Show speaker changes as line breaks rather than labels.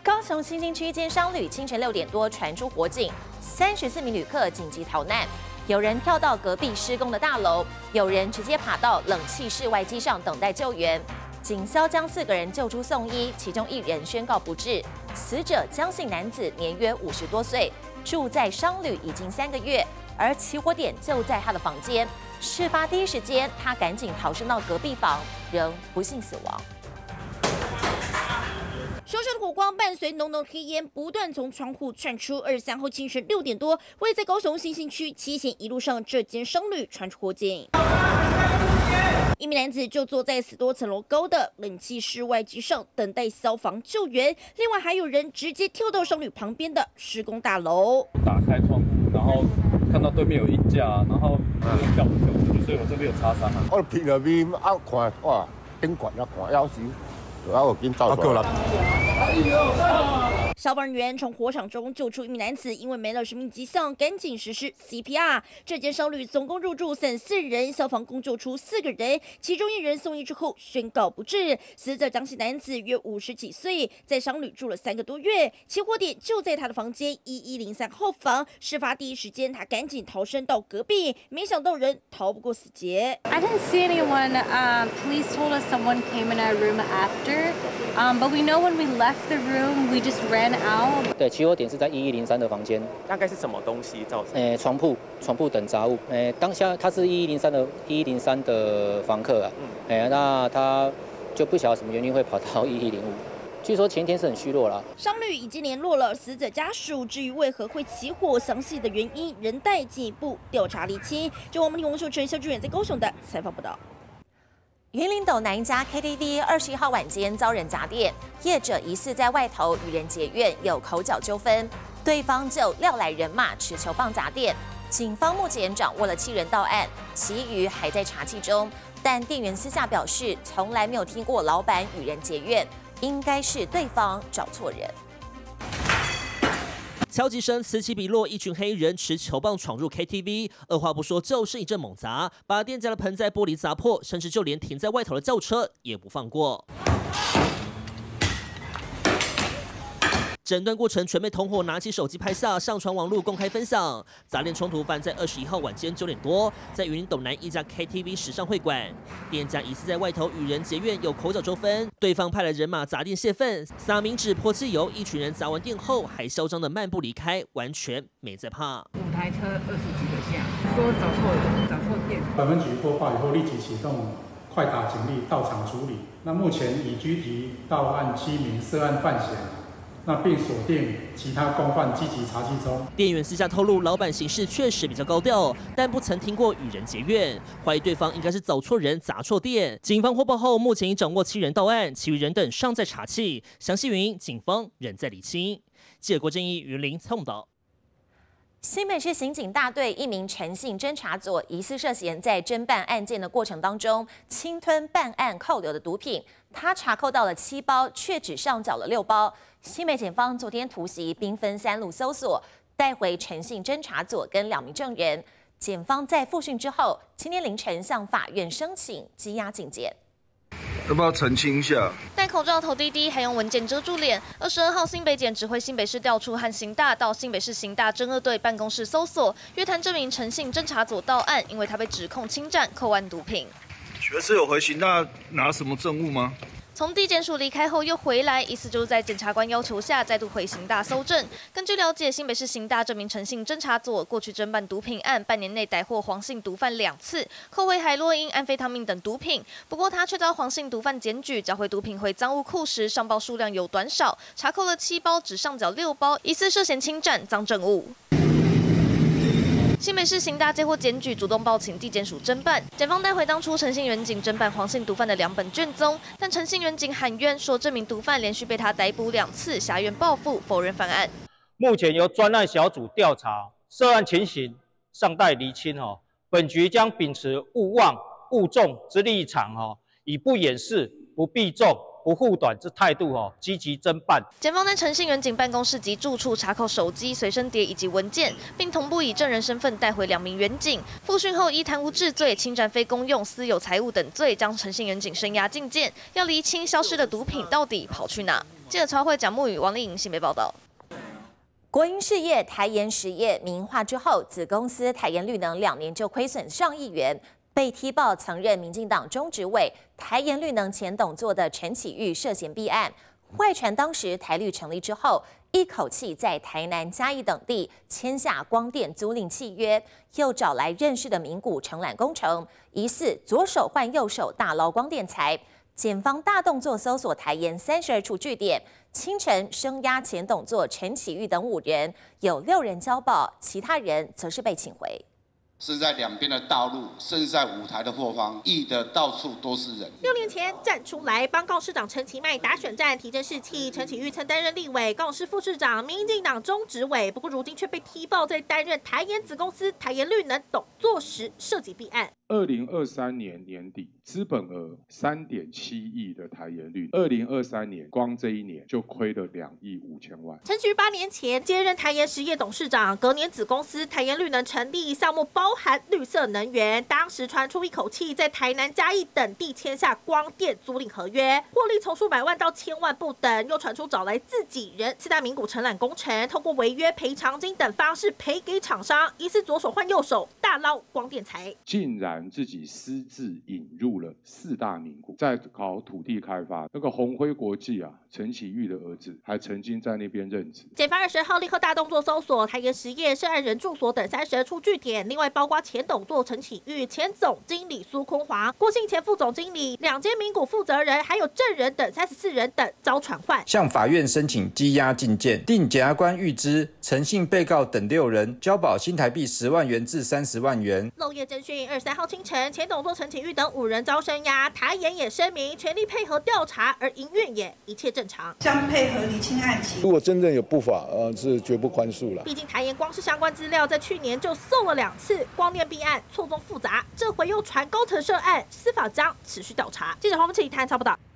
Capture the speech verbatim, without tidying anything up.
高雄新兴区一间商旅清晨六点多传出火警，三十四名旅客紧急逃难，有人跳到隔壁施工的大楼，有人直接爬到冷气室外机上等待救援。警消将四个人救出送医，其中一人宣告不治。死者江姓男子年约五十多岁，住在商旅已经三个月，而起火点就在他的房间。事发第一时间，他赶紧逃生到隔壁房，仍不幸死亡。
烧烧的火光伴随浓浓黑烟不断从窗户窜出。二十三号清晨六点多，位在高雄新兴区七贤一路上这间商旅传出火警，一名男子就坐在十多层楼高的冷气室外机上等待消防救援，另外还有人直接跳到商旅旁边的施工大楼，
打开窗户，然后看到对面有衣架，然后就跳跳出去，所以我这边有擦伤。
我撇入面啊看，哇，顶悬啊看，要死！ 然后我跟照出来。
消防人员从火场中救出一名男子，因为没了生命迹象，赶紧实施 C P R。这间商旅总共入住三十四人，消防共救出四个人，其中一人送医之后宣告不治。死者江姓男子约五十几岁，在商旅住了三个多月，起火点就在他的房间一一零三号房。事发第一时间，他赶紧逃生到隔壁，没想到人逃不过死劫。
I didn't see anyone. Um, police told us someone came in our room after. Um, but we know when we left the room, we just ran out.
对，起火点是在一一零三的房间。
大概是什么东西造成？
诶，床铺、床铺等杂物。诶，当下他是一一零三的一一零三的房客啊。嗯。诶，那他就不晓得什么原因会跑到一一零五。据说前天是很虚弱啦。
商旅已经联络了死者家属，至于为何会起火，详细的原因仍待进一步调查厘清。就我们李红秀、陈肖志远在高雄的采访报道。
云林斗南一家 K T V 二十一号晚间遭人砸店，业者疑似在外头与人结怨，有口角纠纷，对方就撂来人马，持球棒砸店。警方目前掌握了七人到案，其余还在查缉中。但店员私下表示，从来没有听过老板与人结怨，应该是对方找错人。
敲击声此起彼落，一群黑人持球棒闯入 K T V， 二话不说就是一阵猛砸，把店家的盆栽玻璃砸破，甚至就连停在外头的轿车也不放过。整段过程全被同伙拿起手机拍下，上传网络公开分享。砸店冲突犯在二十一号晚间九点多，在云林斗南一家 K T V 时尚会馆，店家疑似在外头与人结怨，有口角纠纷，对方派来人马砸店泄愤，撒冥纸泼汽油，一群人砸完店后还嚣张的漫步离开，完全没在怕。
五台车二十几个下，说找错人，找错店。
本分局播报以后，立即启动快打警力到场处理。那目前已拘提到案七名涉案犯嫌。 那并锁定其他共犯，积极查缉中。
店员私下透露，老板行事确实比较高调，但不曾听过与人结怨，怀疑对方应该是找错人、砸错店。警方获报后，目前已掌握七人到案，其余人等尚在查缉。详细原因，警方仍在厘清。记者郭正义、云林采访报道。
新北市刑警大队一名陈姓侦查组疑似涉嫌在侦办案件的过程当中侵吞办案扣留的毒品，他查扣到了七包，却只上缴了六包。新北检方昨天突袭，兵分三路搜索，带回陈姓侦查组跟两名证人。检方在复讯之后，今天凌晨向法院申请羁押禁见。
要不要澄清一下？
戴口罩、头低低，还用文件遮住脸。二十二号，新北检指挥新北市调处和刑大到新北市刑大侦二队办公室搜索，约谈这名陈姓侦查组到案，因为他被指控侵占、扣案毒品。
学士有回刑大拿什么证物吗？
从地检署离开后又回来，意思就是在检察官要求下再度回刑大搜证。根据了解，新北市刑大这名陈姓侦查组过去侦办毒品案，半年内逮获黄姓毒贩两次，扣回海洛因、安非他命等毒品。不过他却遭黄姓毒贩检举，缴回毒品回赃物库时，上报数量有短少，查扣了七包，只上缴六包，疑似涉嫌侵占赃证物。 新北市刑大接获检举，主动报请地检署侦办。检方带回当初陈姓员警侦办黄姓毒贩的两本卷宗，但陈姓员警喊冤，说这名毒贩连续被他逮捕两次，挟怨报复，否认犯案。
目前由专案小组调查涉案情形，尚待厘清哦。本局将秉持勿忘勿重之立场哦，以不掩饰、不避重、不护短之态度哦，积极侦办。
检方在陈姓员警办公室及住处查扣手机、随身碟以及文件，并同步以证人身份带回两名员警。复讯后依贪污治罪、侵占非公用私有财物等罪，将陈姓员警声押禁见，要厘清消失的毒品到底跑去哪。 记者超会蒋木宇、王丽颖新北报道。
国营事业台盐实业民营化之后，子公司台盐绿能两年就亏损上亿元。被踢爆曾任民进党中执委、台盐绿能前董座的陈启玉涉嫌弊案。外传当时台绿成立之后，一口气在台南、嘉义等地签下光电租赁契约，又找来认识的名股承揽工程，疑似左手换右手大捞光电财。检方大动作搜索台盐三十二处据点，清晨声押前董座陈启玉等五人，有六人交保，其他人则是被请回。
是在两边的道路，甚至在舞台的后方，溢的到处都是人。
六年前站出来帮高市长陈其迈打选战，提振士气。陈启玉曾担任立委、高市副市长、民进党中执委，不过如今却被踢爆在担任台盐子公司台盐绿能董座时涉及弊案。
二零二三年年底，资本额三点七亿的台盐绿，二零二三年光这一年就亏了两亿五千万。
陈启玉八年前接任台盐实业董事长，隔年子公司台盐绿能成立，项目包含绿色能源。当时传出一口气在台南、嘉义等地签下光电租赁合约，获利从数百万到千万不等。又传出找来自己人四大名股承揽工程，透过违约赔偿金等方式赔给厂商，疑似左手换右手，大捞光电财。
竟然自己私自引入了四大名股，在搞土地开发。那个鸿辉国际啊，陈启玉的儿子还曾经在那边任职。
检方二十号立刻大动作搜索台盐实业涉案人住所等三十二处据点，另外包括前董座陈启玉、前总经理苏坤华、郭姓前副总经理、两间名股负责人，还有证人等三十四人等遭传唤，
向法院申请羁押禁见，定检察官预知陈姓被告等六人交保新台币十万元至三十万元。
漏夜侦讯，二十三号清晨，前董座陈启玉等五人遭声押，台盐也声明全力配合调查，而营运也一切正常，
将配合厘清案情。
如果真正有不法，呃，是绝不宽恕了。
毕竟台盐光是相关资料，在去年就送了两次，光电弊案错综复杂，这回又传高层涉案，司法将持续调查。记者黄文琪台采报道。